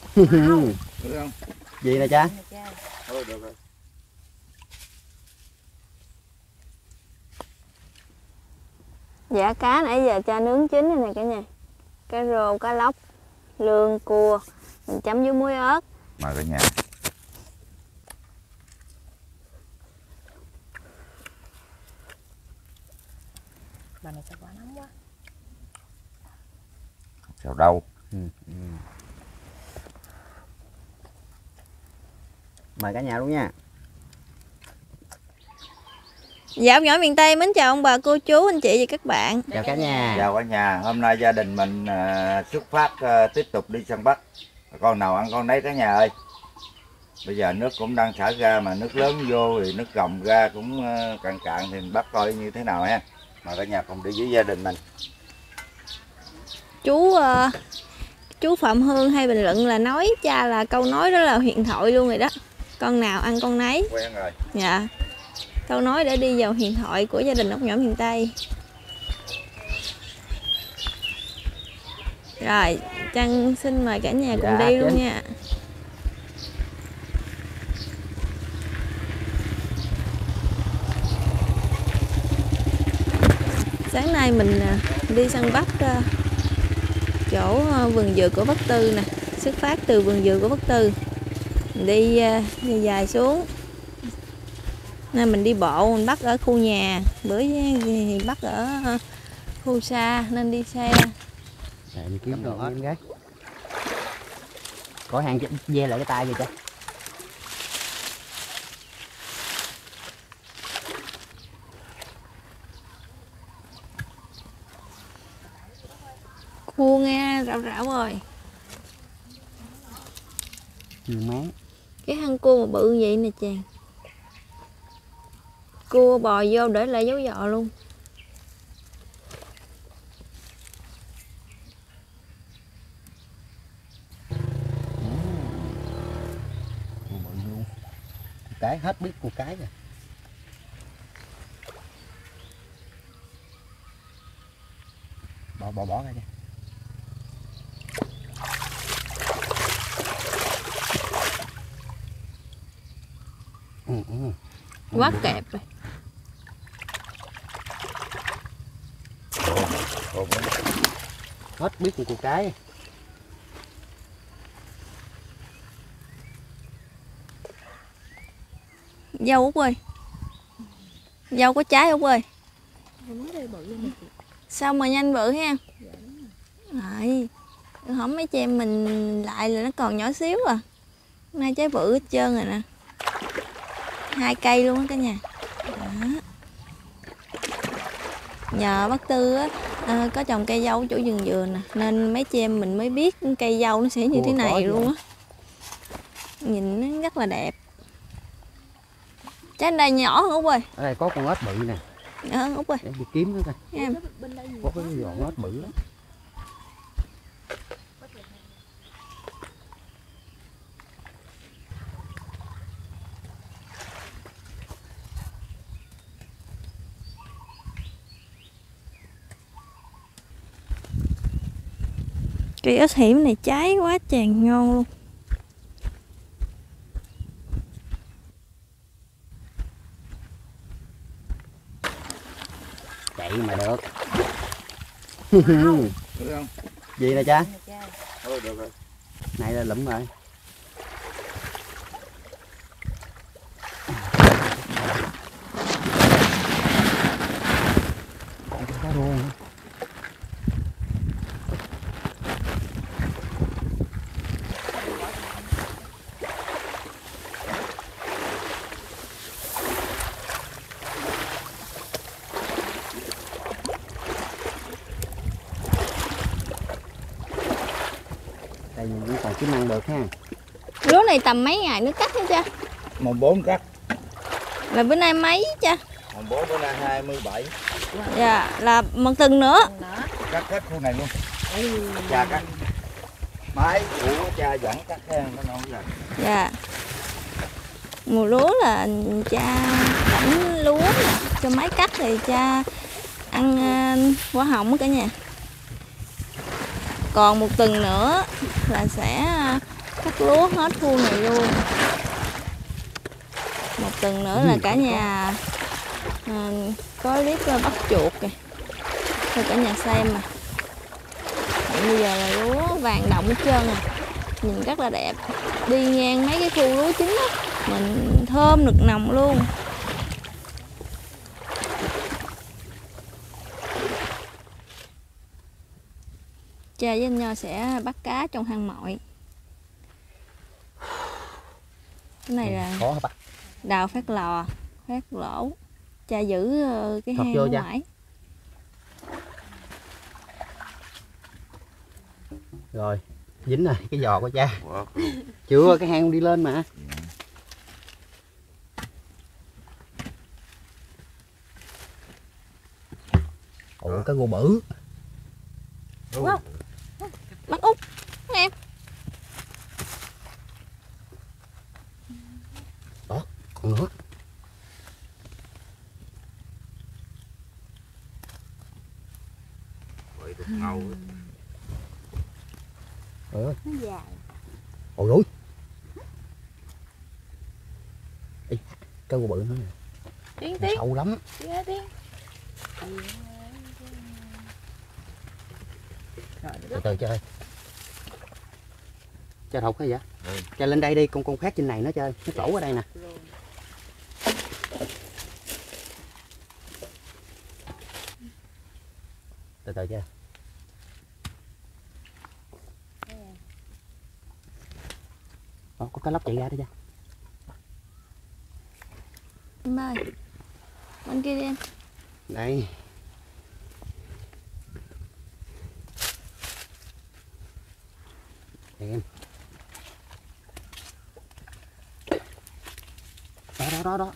Được không? Gì nè cha? Thôi được rồi. Dạ cá nãy giờ cha nướng chín rồi nè cả nhà. Cá rô, cá lóc, lương, cua. Mình chấm với muối ớt. Mời cả nhà. Bà này sao quá nóng quá. Sao đâu? Mời cả nhà luôn nha. Dạ ông nhỏ miền Tây mến chào ông bà cô chú anh chị và các bạn. Chào cả nhà. Chào cả nhà. Hôm nay gia đình mình xuất phát tiếp tục đi săn bắt. Con nào ăn con nấy cả nhà ơi. Bây giờ nước cũng đang xả ra, mà nước lớn vô thì nước gồng ra cũng cạn cạn, thì mình bắt coi như thế nào ha. Mời cả nhà cùng đi với gia đình mình. Chú Phạm Hương hay bình luận là nói cha là câu nói đó là huyền thoại luôn rồi đó. Con nào ăn con nấy. Quen rồi. Dạ. Câu nói để đi vào huyền thoại của gia đình ốc nhỏ miền Tây. Rồi, Trăng xin mời cả nhà cùng đi luôn nha. Sáng nay mình đi săn bắt chỗ vườn dừa của Bắc Tư nè. Xuất phát từ vườn dừa của Bắc Tư, mình đi dài xuống. Nên mình đi bộ, mình bắt ở khu nhà. Bữa thì bắt ở khu xa nên đi xe. Để mình kiếm đồ hết gái. Có hàng ve lại cái tay vậy cha. Cua nghe rạo rạo rồi. Máng. Cái hang cua mà bự vậy nè chàng. Cua bò vô để lại dấu giò luôn. Cái hết biết cua cái rồi. Bỏ ra nha. Quá kẹp rồi. Hết biết cua cái. Dâu Út ơi. Dâu có trái Út ơi. Sao mà nhanh bự ha. Rồi. Hổng mấy chị em mình lại là nó còn nhỏ xíu à. Hôm nay trái bự hết trơn rồi nè. 2 cây luôn á cả nhà. Đó. Nhờ bác Tư á, có trồng cây dâu chỗ vườn dừa nè, nên mấy chị em mình mới biết cây dâu nó sẽ như thế này luôn á. Nhìn nó rất là đẹp. Trái đây nhỏ hơn Út ơi. Ở đây có con ếch bự nè. Nhỏ hơn Út ơi. Để đi kiếm nó coi. Em. Có cái con ếch bự lắm. Cây ớt hiểm này trái quá chàng ngon luôn. Chạy mà được. Được không? Gì nè cha? Thôi được rồi. Này là lụm rồi. Cá rô nữa. Đây mình cũng còn kiếm ăn được ha. Lúa này tầm mấy ngày nữa cắt hả cha? Mùng 4 cắt. Là bữa nay mấy cha? Mùng 4 bữa nay 27. Dạ, là một tuần nữa. Cắt hết khu này luôn. Cha cắt. Máy của cha dẫn cắt hen nó ngon rồi. Dạ. Mùa lúa là cha đánh lúa nè, cho máy cắt thì cha ăn quả hồng á cả nhà. Còn một tuần nữa là sẽ cắt lúa hết khu này luôn. Một tuần nữa là cả nhà có clip bắt chuột kìa, cho cả nhà xem mà. Bây giờ là lúa vàng đồng hết trơn à, nhìn rất là đẹp. Đi ngang mấy cái khu lúa chín á, mình thơm nực nồng luôn. Cha với anh Nho sẽ bắt cá trong hang mọi. Cái này là khó hả bà? đào phát lò, phát lỗ. Cha giữ cái hang ở ngoài. Rồi, dính rồi cái giò của cha. Chưa, cái hang đi lên mà. Ủa, cái gô bự. Wow. Bắt út em. Đó, còn nữa. Vậy được ngầu. Nó dài. Ôi ôi. Ê, cái gô bự nữa nè. Tiếng Sâu lắm. tiếng. Từ từ chơi. Chơi thục hay vậy? Chơi lên đây đi, con khác trên này nó chơi, nó trổ ở đây nè. Từ từ chơi. Đó, có cái lóc chạy ra đó cha. Em ơi, bên kia đi em. Đây. Em. Đó.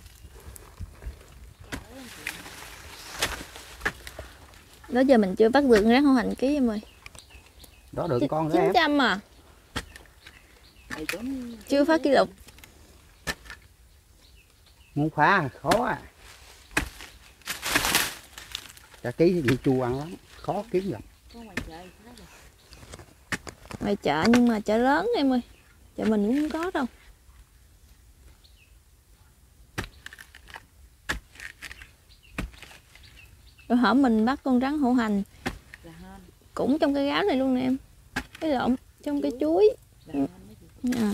Đó giờ mình chưa bắt được rắn hổ hành ký em ơi. Đó được con nữa em. 900 à. Chưa phá kỷ lục. Muốn phá khó à. Cả ký gì chua ăn lắm, khó kiếm gặp. Ngoài chợ nhưng mà chợ lớn em ơi. Chợ mình cũng không có đâu. Rồi hổm mình bắt con rắn hổ hành cũng trong cái gáo này luôn nè em. Cái lộn trong cái chuối. À.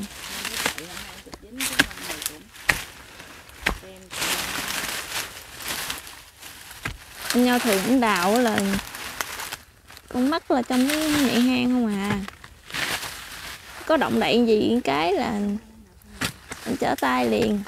Anh Nho thường cũng đào là con mắt là trong cái miệng hang không à. Có động đậy gì cái là anh trở tay liền.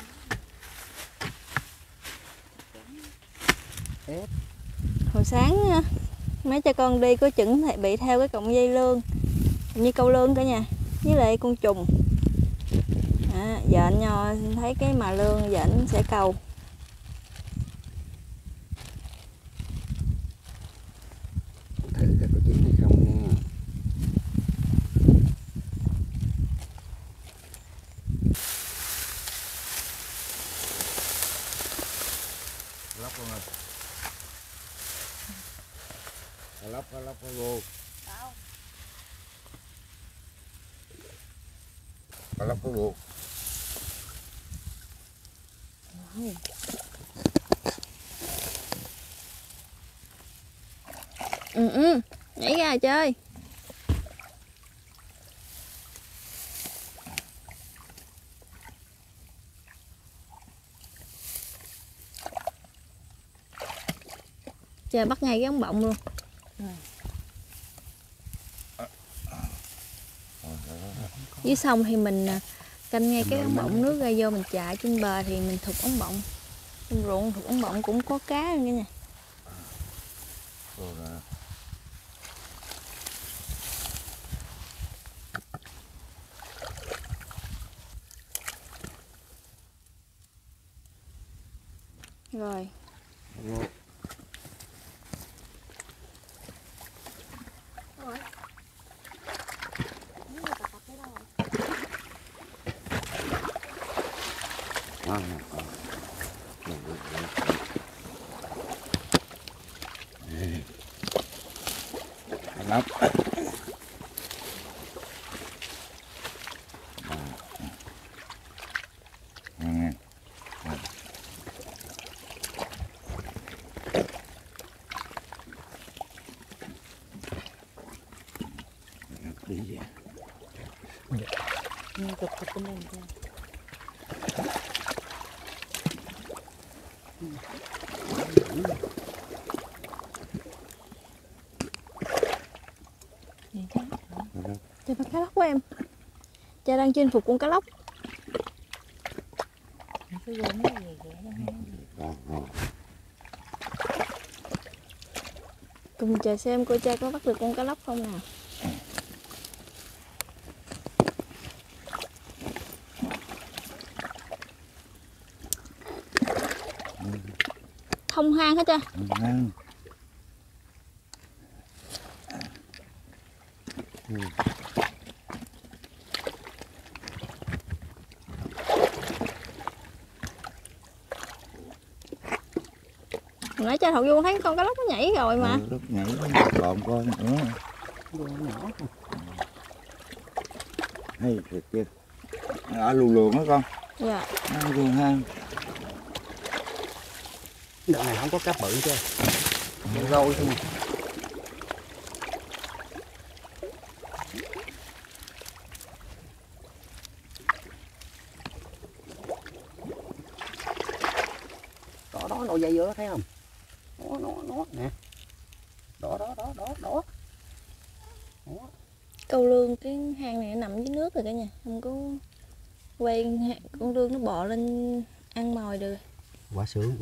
Hồi sáng mấy cha con đi có chừng bị theo cái cọng dây lương, như câu lương cả nhà, với lại con trùng. Giờ anh Nho thấy cái mà lương giờ anh sẽ câu. Thử coi có chín hay không nha. Lóc con ơi. Lóc cái vô. Lóc cái vô. Nhảy ra chơi. Trời bắt ngay cái ống bọng luôn. Dưới sông thì mình canh ngay cái ống bọng, nước ra vô mình chạy. Trên bờ thì mình thụt ống bọng. Trên ruộng thụt ống bọng cũng có cá nữa nha. Rồi. Lóc. Nghe chụp chụp bên đây cho. Vậy chứ. Cha bắt cá lóc của em. Cha đang chinh phục con cá lóc. Cái vô mấy gì vậy đó. Cùng chờ xem cô cha có bắt được con cá lóc không nào. Thông hang hết cha. Hồi nãy cha thọc vô thấy con cá lóc nó nhảy rồi mà. Lúc nhảy còn con nữa. Vô nhỏ. Hay thiệt chứ. Ở luồn luồn đó con. Dạ. Nó luồn hang. Đợt này không có cá bự chứ. Rôi thôi mà. Đó nồi dây giữa thấy không? Nó nè. Đó. Câu lương cái hang này nó nằm dưới nước rồi cả nhà, không có quay con lương nó bò lên ăn mồi được. Quá sướng.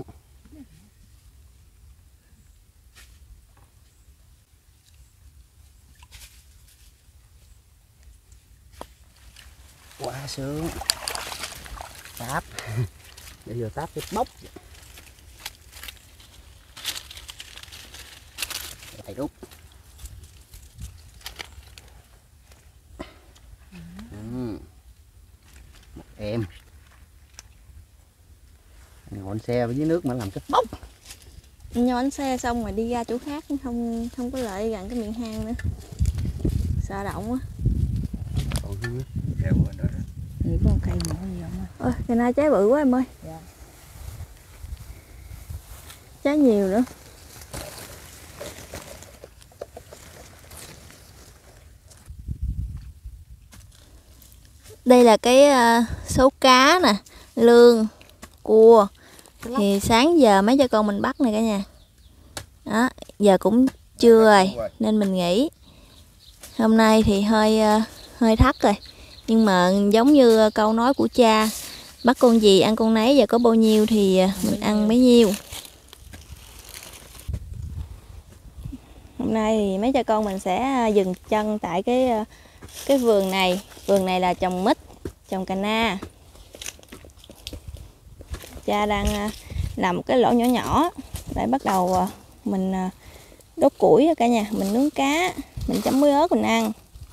Quá sướng. Táp. Để vừa táp cái bốc. Thầy rút. Một em. Ngọn xe dưới nước mà làm cái bốc. Nhón bánh xe xong rồi đi ra chỗ khác không có lại gần cái miệng hang nữa, sợ động á. Còn hư. Theo bên đó. Vậy có một cây nữa gì không ơi? Ôi, cái nay trái bự quá em ơi. Dạ. Trái nhiều nữa. Đây là cái số cá nè, lương, cua. Thì sáng giờ mấy cha con mình bắt nè cả nhà. Đó, giờ cũng trưa rồi nên mình nghỉ. Hôm nay thì hơi thắt rồi. Nhưng mà giống như câu nói của cha, bắt con gì ăn con nấy, giờ có bao nhiêu thì mình ăn bấy nhiêu. Hôm nay thì mấy cha con mình sẽ dừng chân tại cái vườn này. Vườn này là trồng mít, trồng cà na. Cha đang làm một cái lỗ nhỏ nhỏ để bắt đầu mình đốt củi cả nhà, mình nướng cá, mình chấm muối ớt mình ăn.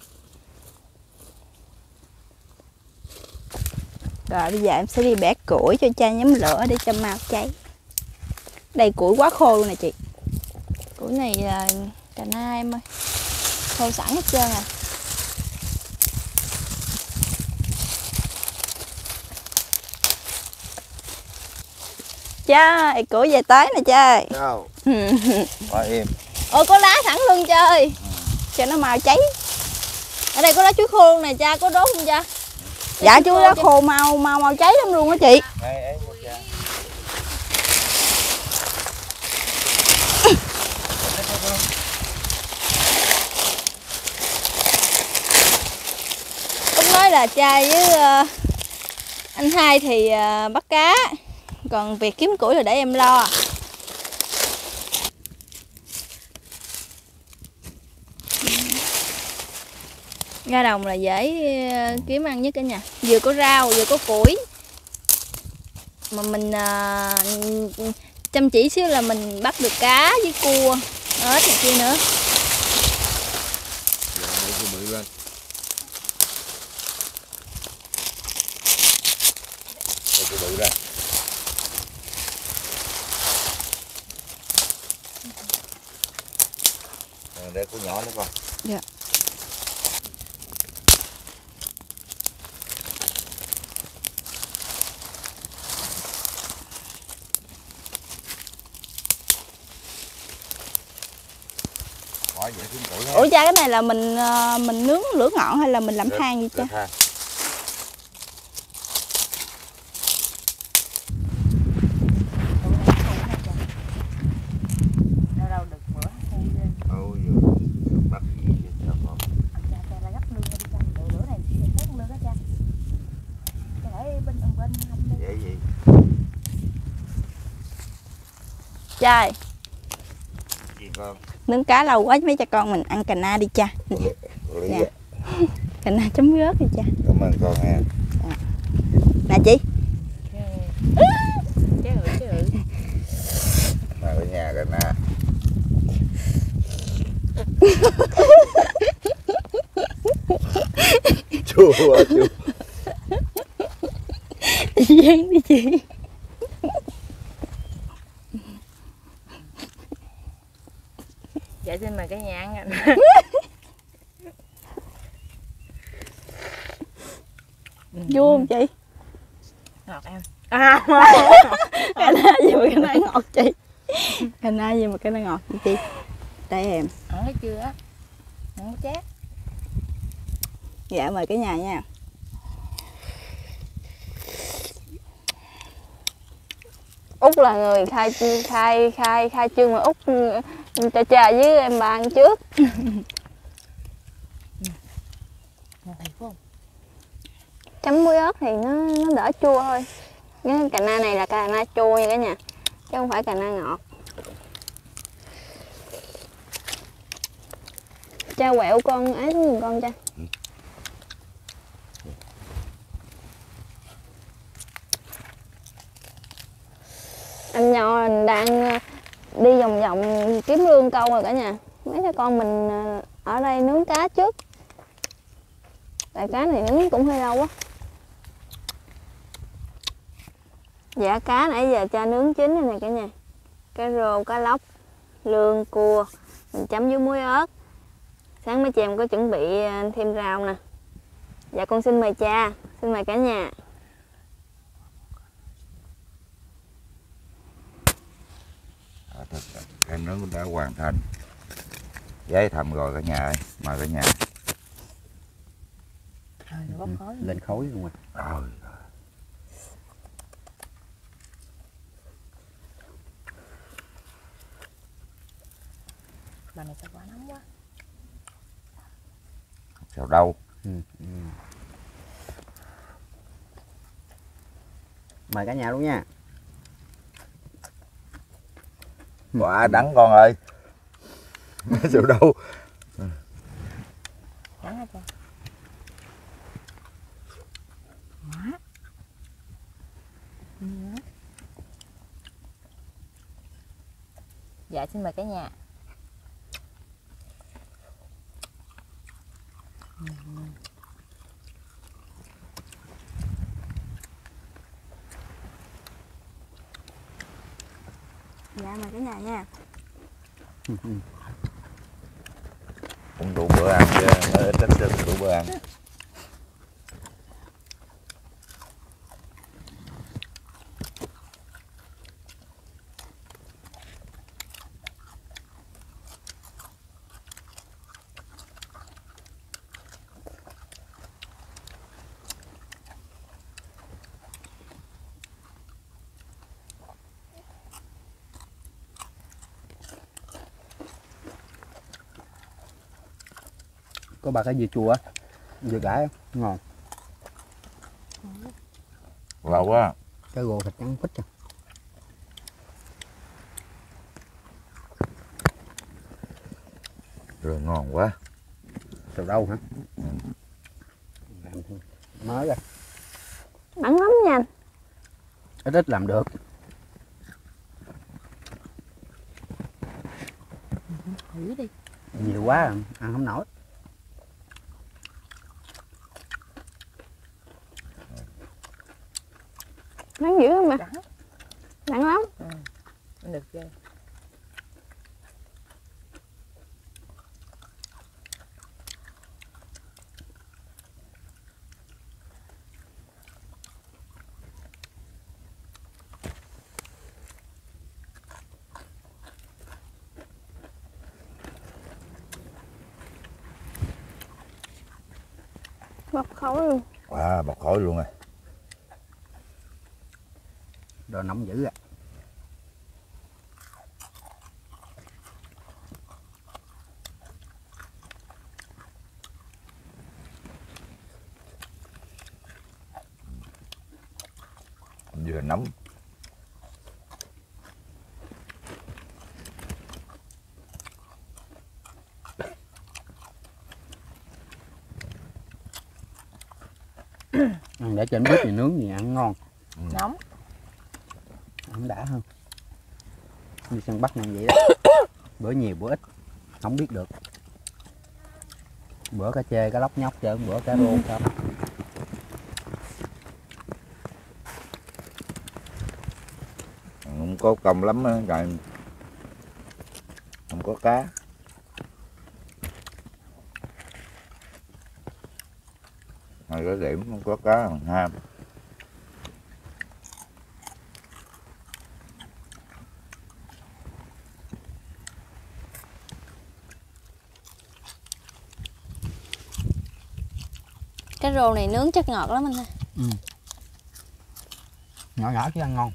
Rồi bây giờ em sẽ đi bẻ củi cho cha nhóm lửa để cho mau cháy. Đây củi quá khô luôn nè chị. Củi này cà na em ơi, khô sẵn hết trơn à. Cha, củi về tới nè cha. Sao? Quá im. Ôi có lá sẵn luôn cha ơi. Cho nó mau cháy. Ở đây có lá chuối khô luôn nè cha, có đốt không cha? Dạ chuối lá khô mau cháy lắm luôn á chị. Cũng nói là cha với anh hai thì bắt cá, còn việc kiếm củi là để em lo. Ra đồng là dễ kiếm ăn nhất cả nhà, vừa có rau vừa có củi, mà mình chăm chỉ xíu là mình bắt được cá với cua, ếch này kia nữa. Bự lên. Đây bự ra. Để con nhỏ nữa con. Dạ. Khỏi vậy xuống củi ha. Ủa cha, cái này là mình nướng lửa ngọn hay là mình làm than vậy cha? Than. Đâu đâu được bữa hay lên. Ôi giời, bắt gì vậy sao con. Cha là gấp lương đi cha. Bữa này thì tết lương đó cha. Cha để bên không đi. Vậy gì? Cha ơi, Gì con? nướng cá lâu quá mấy cha con mình ăn cà na đi cha. Lý Dạ. Cà na chấm rớt đi cha. Cảm ơn con ha. Nè chị. Chứ Mà ở nhà rồi nè. Chua quá chua. Dán đi chị. dạ xin mời cả nhà ăn. Vui không chị? Ngọt em. Cà na gì mà cái này ngọt chị? Cà na gì mà cái này ngọt vậy chị? Đây em. Ăn thấy chưa á? Không có chát. Dạ mời cả nhà nha. Út là người khai trương mà Út cho cha với em bà ăn trước. Ngon phải không? Chấm muối ớt thì nó đỡ chua thôi. Cái cà na này là cà na chua nha cả nhà, chứ không phải cà na ngọt. Cha quẹo con ấy giùm con cha. Anh Nho đang đi vòng vòng kiếm lương câu rồi cả nhà. Mấy đứa con mình ở đây nướng cá trước. Tại cá này nướng cũng hơi lâu quá. Dạ cá nãy giờ cha nướng chín rồi nè cả nhà. Cá rô, cá lóc, lương, cua. Mình chấm với muối ớt. Sáng mấy chị em có chuẩn bị thêm rau nè. Dạ con xin mời cha, xin mời cả nhà. Cái nướng đã hoàn thành. Giấy thầm rồi cả nhà ơi, mời cả nhà. Rồi nó bốc khói. Lên khói luôn rồi. Rồi. Bà này sao quá nóng quá. Sao đâu. Mời cả nhà luôn nha. Quả đắng con ơi. Sao đâu. Đắng hả cha? Quá. Dạ xin mời cả nhà. Dạ mời cả nhà nha. Cũng đủ bữa ăn chứ, mới ít ít đủ bữa ăn. Có bà cái dưa chua, dưa cải ngon. Lâu quá. Cái gồ thịt trắng phích à. Rồi ngon quá. Từ đâu hả? Mới rồi. Mặn lắm nha anh. Ít ít làm được. Thử đi. Nhiều quá ăn không nổi. Nắng dữ không mà? Đắng. Nặng lắm. Được chưa? bốc khói luôn. Wow, bọc khói luôn rồi. Đồ nóng dữ à. Vừa nóng. Để trên bếp thì nướng gì ăn ngon. Nóng. Ăn đã hơn. Đi săn bắt này vậy đó. Bữa nhiều bữa ít không biết được. Bữa cá chê cá lóc nhóc chứ bữa cá rô không. Không có công lắm á, trời. Không có cá. Hồi có điểm không có cá còn ham. Cái rô này nướng chắc ngọt lắm anh ha. Ừ. Nhỏ nhỏ chứ ăn ngon.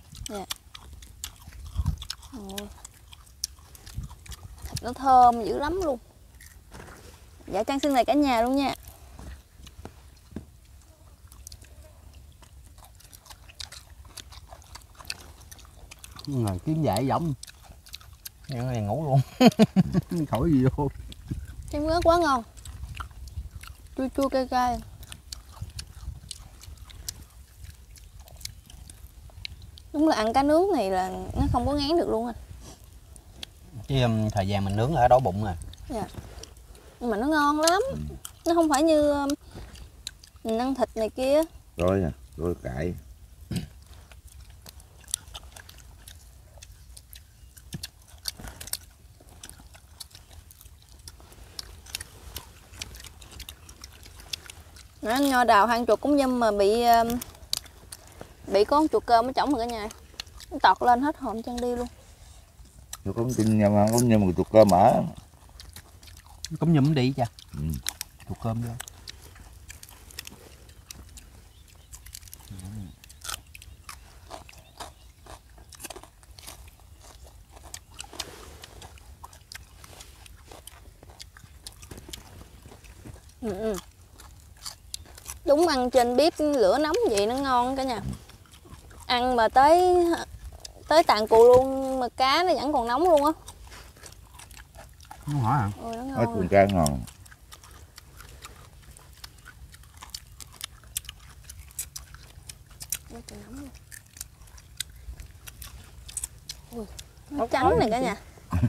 Thịt nó thơm dữ lắm luôn. Dạ Trang xưng này cả nhà luôn nha. Rồi kiếm dễ giống. Nhưng này ngủ luôn. Khỏi gì vô. Trang ớt quá ngon. Chua chua cay cay. Đúng là ăn cá nướng này là nó không có ngán được luôn anh. Chứ thời gian mình nướng là đói bụng rồi. Dạ. Nhưng mà nó ngon lắm. Nó không phải như mình ăn thịt này kia. Rồi nè, rồi cải. Nó nho đào hang chuột cũng dâm mà bị con chuột cơm nó chổng rồi cả nhà. Nó tọt lên hết hồn chân đi luôn. Tôi cũng tin nhau mà cũng như một tuột cơm ở. Cũng nhụm đi cha. Ừ. Tuột cơm vô. Ừ. Đúng ăn trên bếp lửa nóng vậy nó ngon cả nhà. Ăn mà tới tàn cù luôn mà cá nó vẫn còn nóng luôn á. Nó hả hả? Ôi, nó Hết ngon. con cá ngon. Nó trắng này cả nhà.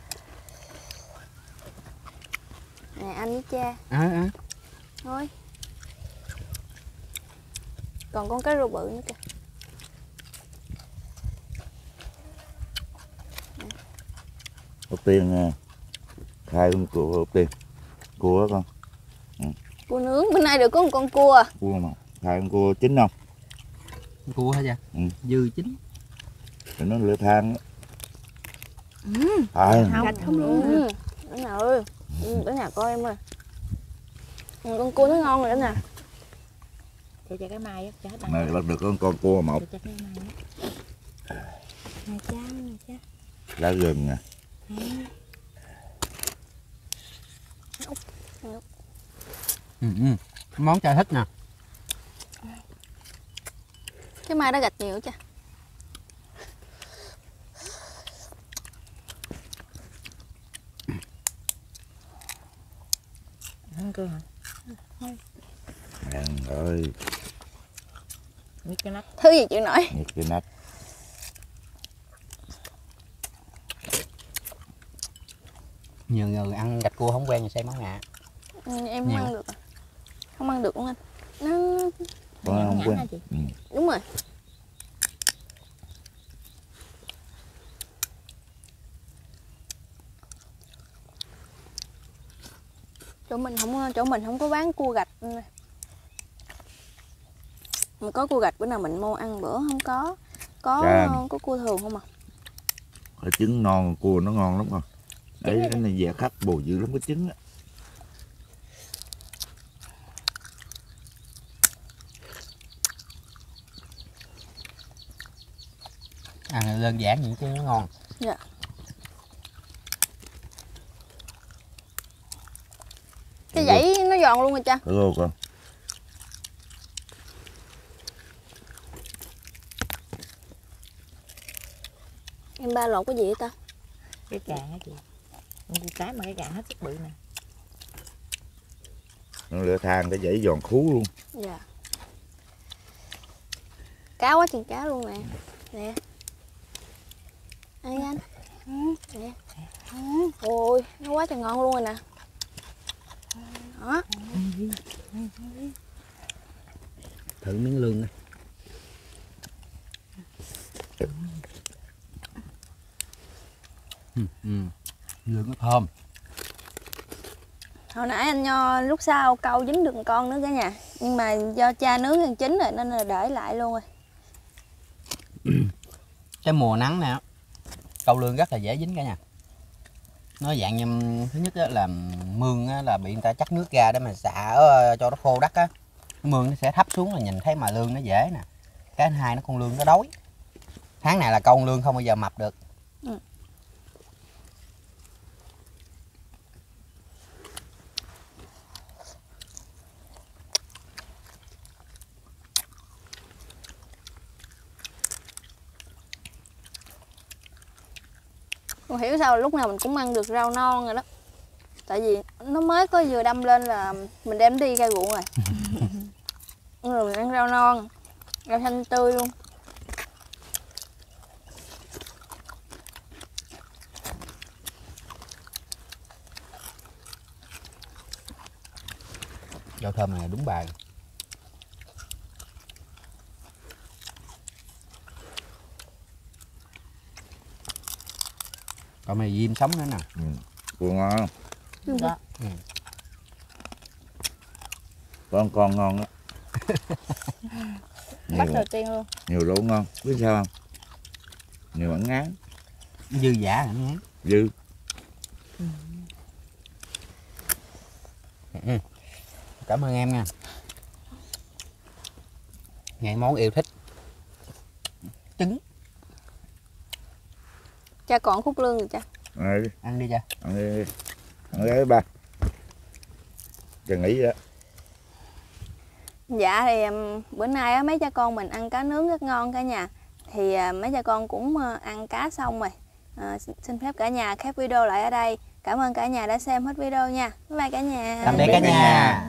Nè anh với cha. Thôi. Còn con cá rô bự nữa kìa. Ốc tiên khai con cua ốc tiên. Cua đó con. Cua nướng, bữa nay được có một con cua. Cua mà. Khai con cua chín không? Cua hả cha? Ừ. Dư chín. Rồi nó lửa than. Gạch không luôn. Cả nhà ơi. Cả nhà coi em ơi. Con cua nó ngon rồi đó nè. Cho cái mai á, cho Mà bắt được con cua một. cho cái mai á. Nè cha. Lá gừng nè. Món cha thích nè. Cái mai đã gạch nhiều cha. Ăn cơm hả? Ăn ơi. Biết cái nắp. Thứ gì chịu nổi. Nhiệt cái nách. Nhiều người ăn gạch cua không quen thì say máu ngạ. Em không Nhiều. ăn được à? Không ăn được luôn anh. Nó... Con không quên. Ừ. Đúng rồi. Chỗ mình không có bán cua gạch. Mà có cua gạch bữa nào mình mua ăn bữa không có. Có cua thường không à. Cái trứng non cua nó ngon lắm con. Đấy cái này dẻ khắc bù dữ lắm cái trứng á. Ăn đơn giản vậy chứ nó ngon. Dạ. Cái dãy nó giòn luôn rồi cha. Được con. Em ba lột cái gì vậy ta? Cái càng á chị. Con cua cái mà cái càng hết sức bự nè. Nó lửa than cái dãy giòn khú luôn. Dạ. Cá quá chừng cá luôn nè. Nè. Ăn đi anh. Nè. Ôi, nó quá trời ngon luôn rồi nè. Đó. Thử miếng lương này. Lương nó thơm. Hồi nãy anh Nho lúc sau câu dính được một con nữa cả nhà. Nhưng mà do cha nướng gần chín rồi nên là để lại luôn rồi. Cái mùa nắng nè, câu lương rất là dễ dính cả nhà. Nó dạng như thứ nhất là mương là bị người ta chắc nước ra để mà xạ cho nó khô đất á. Cái mương nó sẽ thấp xuống là nhìn thấy mà lương nó dễ nè. Cái thứ hai nó con lương nó đói. Tháng này là câu lương không bao giờ mập được. Không hiểu sao lúc nào mình cũng ăn được rau non rồi đó. Tại vì nó mới có vừa đâm lên là mình đem đi ra ruộng rồi. Rồi mình ăn rau non, rau xanh tươi luôn. Rau thơm này đúng bài. Còn mày diêm sống nữa nè. Cua ngon. Đó. Con ngon đó. Bắt Nhiều, đầu tiên luôn. nhiều lỗ ngon. Biết sao không? Nhiều ăn ngán. Dư giả hả nhé. Dư. Cảm ơn em nha. Ngày món yêu thích. Trứng. Cha còn khúc lương rồi cha. Ăn đi. Ăn đi cha. Ăn đi. Ăn đi ba. Chừng nghỉ vậy đó. Dạ thì bữa nay á, mấy cha con mình ăn cá nướng rất ngon cả nhà. Thì mấy cha con cũng ăn cá xong rồi. Xin phép cả nhà khép video lại ở đây. Cảm ơn cả nhà đã xem hết video nha. Bye bye cả nhà. Tạm biệt cả nhà.